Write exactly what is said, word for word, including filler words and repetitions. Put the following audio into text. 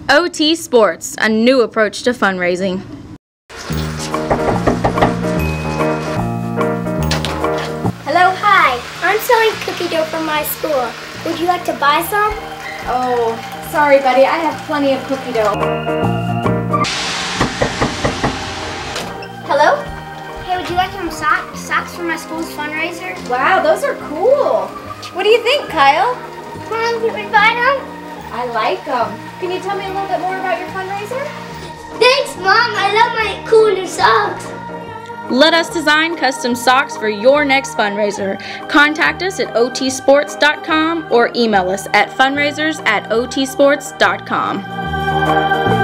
O T Sports, a new approach to fundraising. Hello, hi. I'm selling cookie dough from my school. Would you like to buy some? Oh, sorry, buddy. I have plenty of cookie dough. Hello? Hey, would you like some so socks for my school's fundraiser? Wow, those are cool. What do you think, Kyle? Mom, can we buy them? I like them. Can you tell me a little bit more about your fundraiser? Thanks, Mom. I love my cool new socks. Let us design custom socks for your next fundraiser. Contact us at O T sports dot com or email us at fundraisers at O T sports dot com.